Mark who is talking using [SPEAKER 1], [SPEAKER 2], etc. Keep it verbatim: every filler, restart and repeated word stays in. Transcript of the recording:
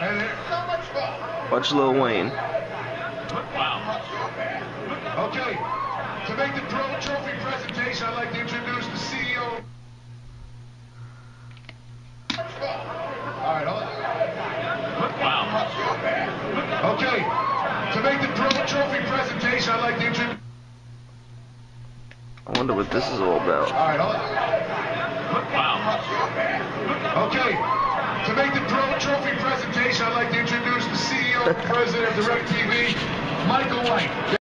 [SPEAKER 1] Watch Lil Wayne.
[SPEAKER 2] Wow. Okay, to make the Pro Trophy presentation, I'd like to introduce the C E O. All right, hold on. Wow. Okay, to make the Pro Trophy presentation, I'd like to introduce.
[SPEAKER 1] I wonder what this is all about.
[SPEAKER 2] All right, hold on. Wow. Okay, to make the Pro Trophy presentation, I'd like to introduce the C E O and President of the RedAlertLiveTV, Michael White.